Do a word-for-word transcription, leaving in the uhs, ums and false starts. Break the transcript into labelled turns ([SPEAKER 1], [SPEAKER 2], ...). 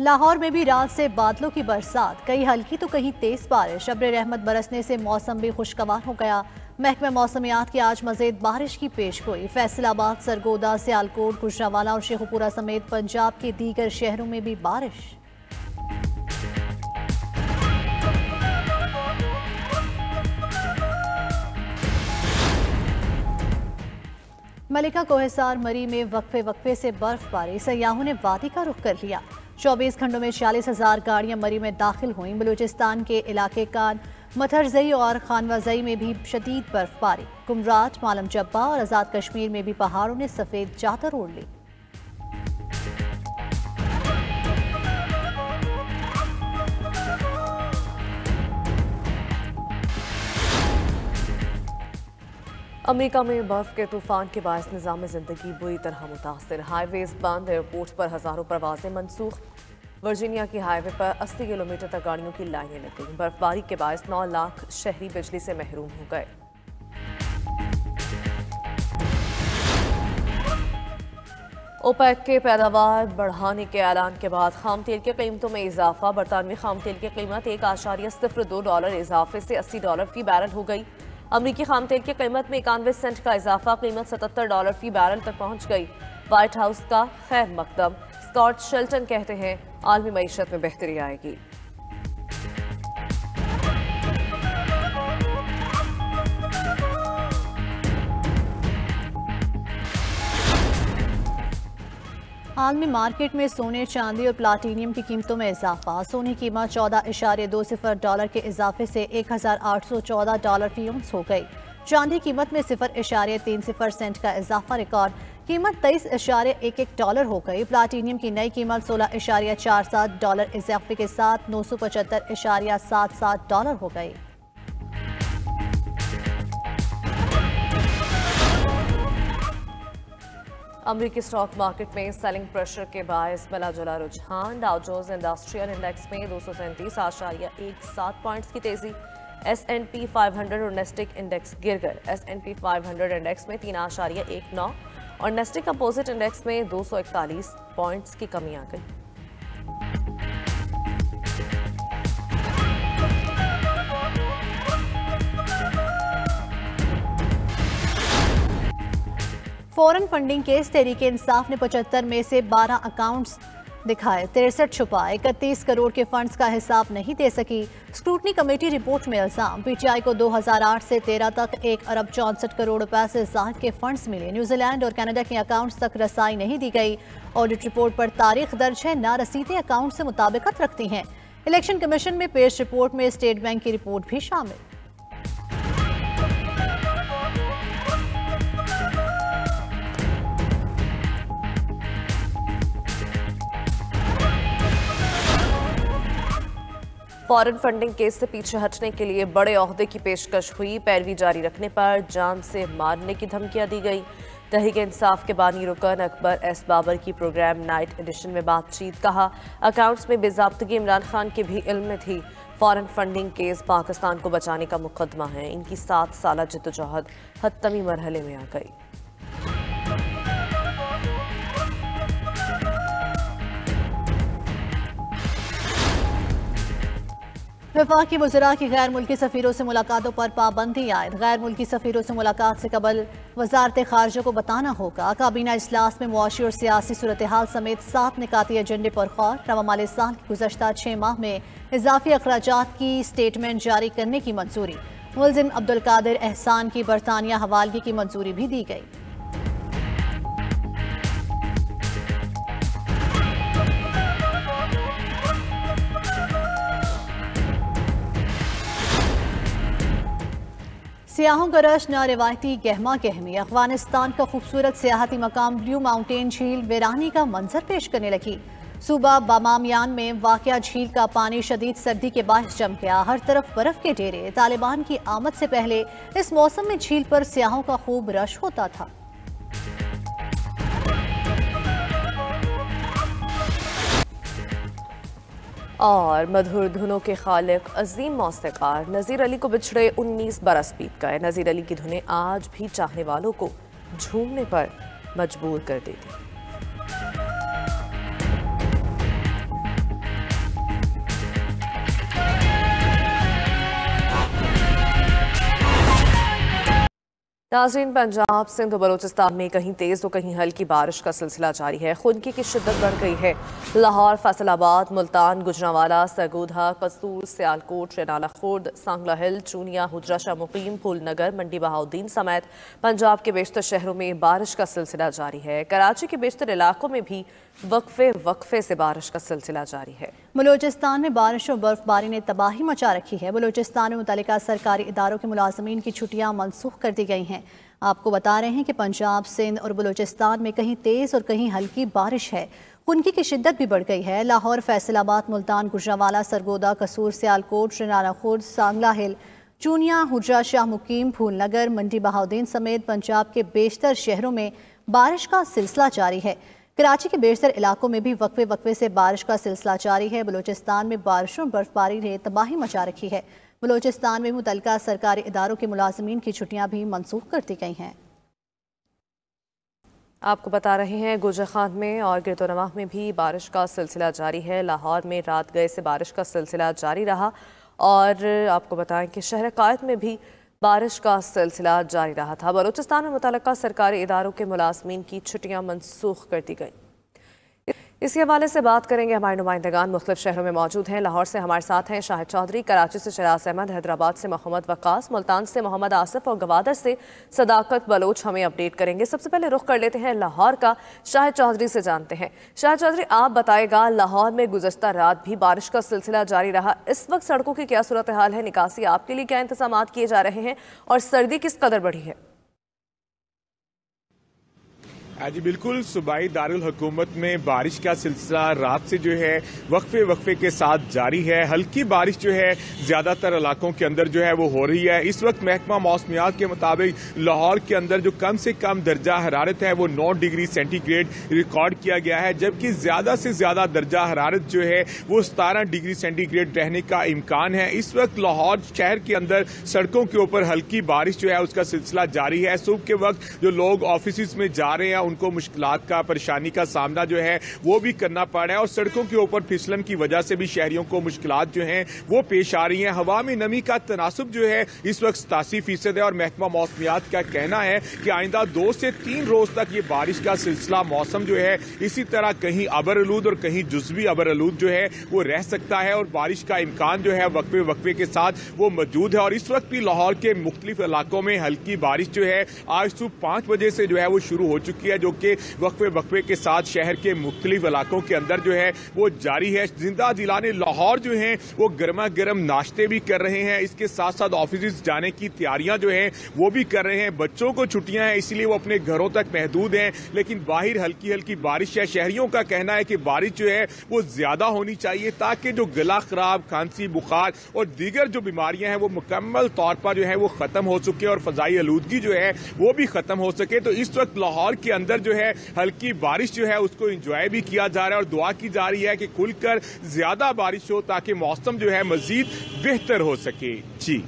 [SPEAKER 1] लाहौर में भी रात से बादलों की बरसात, कहीं हल्की तो कहीं तेज बारिश। अब्र रहमत बरसने से मौसम भी खुशगवार हो गया। महकमा मौसमियात की आज मजीद बारिश की पेशगोई। फैसलाबाद, सरगोदा, सियालकोट, गुजरांवाला और शेखुपुरा समेत पंजाब के दीगर शहरों में भी बारिश। मलिका कोहसार मरी में वक्फे वक्फे से बर्फबारी, सयाहों ने वादी का रुख कर लिया। चौबीस घंटों में चालीस हजार गाड़ियां मरी में दाखिल हुई। बलूचिस्तान के इलाके कान, मथरजई और खानवाजई में भी शदीद बर्फबारी। कुमराट, मालम जब्बा और आज़ाद कश्मीर में भी पहाड़ों ने सफेद चादर ओढ़ ली।
[SPEAKER 2] अमेरिका में बर्फ के तूफान के बायस निज़ाम ज़िंदगी बुरी तरह मुतासर। हाईवेज बंद, एयरपोर्ट पर हज़ारों परवाजें मनसूख। वर्जीनिया की हाईवे पर अस्सी किलोमीटर तक गाड़ियों की लाइनें लग गईं। बर्फबारी के बायस नौ लाख शहरी बिजली से महरूम हो गए। ओपेक के पैदावार बढ़ाने के ऐलान के बाद खाम तेल की कीमतों में इजाफा। बरतानवी खाम तेल की कीमत एक आशारिया सिफर दो डॉलर इजाफे से अस्सी डॉलर फी बैरल हो गई। अमरीकी खाम तेल की कीमत में इक्यानवे सेंट का इजाफा, कीमत सतहत्तर डॉलर फी बैरल तक पहुंच गई। व्हाइट हाउस का खैर मकदम स्कॉट शेल्टन कहते हैं आलमी मईशत में बेहतरी आएगी।
[SPEAKER 1] आलमी मार्केट में सोने, चांदी और प्लाटीनियम की कीमतों में इजाफा। सोने की कीमत चौदह इशारे दो सिफर डॉलर के इजाफे से एक हजार आठ सौ चौदह डॉलर फी औंस हो गई। चांदी कीमत में सिफर इशारे तीन सिफर सेंट का इजाफा रिकॉर्ड, कीमत तेईस इशारे एक एक डॉलर हो गई। प्लाटीनियम की नई कीमत सोलह इशारिया चार सात डॉलर इजाफे के साथ नौ सौ पचहत्तर इशारिया सात सात डॉलर हो गई।
[SPEAKER 2] अमरीकी स्टॉक मार्केट में सेलिंग प्रेशर के बायस मिला जुला रुझान। डाउ जोन्स इंडस्ट्रियल इंडेक्स में दो सौ सैंतीस आशारिया एक सात पॉइंट्स की तेजी। एस एंड पी पाँच सौ और नेस्टिक इंडेक्स गिर गए। एस एंड पी पाँच सौ इंडेक्स में तीन आशारिया एक नौ और नेस्टिक कंपोजिट इंडेक्स में दो सौ इकतालीस पॉइंट्स की कमी आ गई।
[SPEAKER 1] Foreign funding case Tehreek-e Insaf ने पचहत्तर में से बारह अकाउंट्स दिखाए, तिरसठ छुपाए। इकतीस करोड़ के फंड्स का हिसाब नहीं दे सकी। स्क्रूटनी कमेटी रिपोर्ट में इल्जाम, पीटीआई को दो हजार आठ से तेरह तक एक अरब चौंसठ करोड़ रुपए से ज्यादा के फंड्स मिले। न्यूजीलैंड और कनाडा के अकाउंट्स तक रसाई नहीं दी गई। ऑडिट रिपोर्ट पर तारीख दर्ज है, ना रसीदें अकाउंट से मुताबिकत रखती हैं। इलेक्शन कमीशन में पेश रिपोर्ट में स्टेट बैंक की रिपोर्ट भी शामिल।
[SPEAKER 2] फॉरेन फंडिंग केस से पीछे हटने के लिए बड़े ओहदे की पेशकश हुई। पैरवी जारी रखने पर जान से मारने की धमकियां दी गई। तहरीक इंसाफ के बानी रुकन अकबर एस बाबर की प्रोग्राम नाइट एडिशन में बातचीत। कहा, अकाउंट्स में बेजाब्तगी इमरान खान के भी इल्म में थी। फॉरेन फंडिंग केस पाकिस्तान को बचाने का मुकदमा है। इनकी सात साल जद्दोजहद हतमी मरहले में आ गई।
[SPEAKER 1] वफाकी वज़रा की गैर मुल्की सफ़ीरों से मुलाकातों पर पाबंदी आयद। गैर मुल्की सफ़ीरों से मुलाकात से कबल वजारत खारजा को बताना होगा। काबीना इजलास में मुआशी और सियासी सूरत हाल समेत सात निकाती एजेंडे पर गौर। रवा माली साल की गुज़श्ता छः माह में इजाफी अखराजात की स्टेटमेंट जारी करने की मंजूरी। मुलजिम अब्दुल कादिर एहसान की बरतानिया हवालगी की मंजूरी भी दी गई। सियाहों का रश न रिवायती गहमा गहमी। अफगानिस्तान का खूबसूरत सियाहती मकाम ब्लू माउंटेन झील वीरानी का मंजर पेश करने लगी। सूबा बामामियान में वाक़या झील का पानी शदीद सर्दी के बायस जम गया। हर तरफ बर्फ के डेरे। तालिबान की आमद से पहले इस मौसम में झील पर सियाहों का खूब रश होता था।
[SPEAKER 2] और मधुर धुनों के खालिक अजीम मौसीकार नज़ीर अली को बिछड़े उन्नीस बरस बीत गए। नज़ीर अली की धुनें आज भी चाहने वालों को झूमने पर मजबूर कर देती। नाज़रीन, पंजाब सिंध और बलोचिस्तान में कहीं तेज तो कहीं हल्की बारिश का सिलसिला जारी है। खुनकी की शिद्दत बढ़ गई है। लाहौर, फैसलाबाद, मुल्तान, गुजरांवाला, सरगोधा, कसूर, सियालकोट, रेनाला खुर्द, सांगला हिल, चूनिया, हुजरा शाह मुकीम, फूलनगर, मंडी बहाउद्दीन समेत पंजाब के बेशतर शहरों में बारिश का सिलसिला जारी है। कराची के बेशतर इलाकों में भी वक्फे वक्फे से बारिश का सिलसिला जारी है।
[SPEAKER 1] बलोचिस्तान में बारिश और बर्फबारी ने तबाही मचा रखी है। बलोचिस्तान में मुतल्लिका सरकारी इदारों के मुलाजमीन की छुट्टियां मनसूख कर दी गई हैं। आपको बता रहे हैं कि पंजाब, सिंध और बलोचिस्तान में कहीं तेज और कहीं हल्की बारिश है। खुनकी की शिद्दत भी बढ़ गई है। लाहौर, फैसलाबाद, मुल्तान, गुजरांवाला, सरगोदा, कसूर, सियालकोट, रेनाला खुर्द, सांगला हिल, चूनिया, हुजरा शाह मुकीम, फूलनगर, मंडी बहाउद्दीन समेत पंजाब के बेशतर शहरों में बारिश का सिलसिला जारी है। कराची के बेशतर इलाकों में भी वक्फे वक्फे से बारिश का सिलसिला जारी है। बलोचिस्तान में बारिशों और बर्फबारी ने तबाही मचा रखी है। बलोचिस्तान में मुतल्लिका सरकारी इदारों के मुलाजमीन की छुट्टियां भी मनसूख कर दी गई हैं।
[SPEAKER 2] आपको बता रहे हैं गुजर खान में और गिरदोनवाह में भी बारिश का सिलसिला जारी है। लाहौर में रात गए से बारिश का सिलसिला जारी रहा और आपको बताएं कि शहर कायद में भी बारिश का सिलसिला जारी रहा था। बलूचिस्तान में मुतल्लिका सरकारी इदारों के मुलाजमीन की छुट्टियां मनसूख कर दी गई। इसी हवाले से बात करेंगे। हमारे नुमाइंदगान मुख्तलिफ शहरों में मौजूद हैं। लाहौर से हमारे साथ हैं शाहिद चौधरी, कराची से शराज अहमद, हैदराबाद से मोहम्मद वक्कास, मुल्तान से मोहम्मद आसिफ और गवादर से सदाकत बलोच हमें अपडेट करेंगे। सबसे पहले रुख कर लेते हैं लाहौर का, शाहिद चौधरी से जानते हैं। शाहिद चौधरी, आप बताएगा, लाहौर में गुज़श्ता रात भी बारिश का सिलसिला जारी रहा। इस वक्त सड़कों की क्या सूरत हाल है, निकासी आपके लिए क्या इंतजाम किए जा रहे हैं और सर्दी किस कदर बढ़ी है?
[SPEAKER 3] जी बिल्कुल, सूबाई दारुल हुकूमत में बारिश का सिलसिला रात से जो है वक्फे वक्फे के साथ जारी है। हल्की बारिश जो है ज्यादातर इलाकों के अंदर जो है वो हो रही है। इस वक्त महकमा मौसमियात के मुताबिक लाहौर के अंदर जो कम से कम दर्जा हरारत है वो नौ डिग्री सेंटीग्रेड रिकॉर्ड किया गया है, जबकि ज्यादा से ज्यादा दर्जा हरारत जो है वो सतारह डिग्री सेंटीग्रेड रहने का इम्कान है। इस वक्त लाहौर शहर के अंदर सड़कों के ऊपर हल्की बारिश जो है उसका सिलसिला जारी है। सुबह के वक्त जो लोग ऑफिस में जा रहे हैं उनको मुश्किलात का, परेशानी का सामना जो है वो भी करना पड़ रहा है और सड़कों के ऊपर फिसलन की वजह से भी शहरियों को मुश्किलात जो हैं वो पेश आ रही हैं। हवा में नमी का तनासुब जो है इस वक्त सतासी फीसद है और महकमा मौसमियात का कहना है कि आइंदा दो से तीन रोज तक ये बारिश का सिलसिला, मौसम जो है इसी तरह कहीं अबरआलूद और कहीं जुज़वी अबरआलूद जो है वो रह सकता है और बारिश का इम्कान जो है वक्फे वक्फे के साथ वो मौजूद है। और इस वक्त भी लाहौर के मुख्तलिफ इलाकों में हल्की बारिश जो है आज सुबह पांच बजे से जो है वो शुरू हो चुकी है, जो कि वक्फे वक्फे के साथ शहर के मुख्तलिफ इलाकों के अंदर जो है वो जारी है। जिंदा दिलाने लाहौर जो है वो गर्मा गर्म नाश्ते भी कर रहे हैं, इसके साथ साथ ऑफिस जाने की तैयारियां जो है वो भी कर रहे हैं। बच्चों को छुट्टियां हैं इसलिए वो अपने घरों तक महदूद हैं, लेकिन बाहर हल्की हल्की बारिश है। शहरियों का कहना है कि बारिश जो है वो ज्यादा होनी चाहिए ताकि जो गला खराब, खांसी, बुखार और दीगर जो बीमारियां हैं वो मुकम्मल तौर पर जो है वो खत्म हो सके और फजाई आलूदगी जो है वो भी खत्म हो सके। तो इस वक्त लाहौर के अंदर जो है हल्की बारिश जो है उसको एंजॉय भी किया जा रहा है और दुआ की जा रही है कि खुलकर ज्यादा बारिश हो ताकि मौसम जो है मजीद बेहतर हो सके। जी।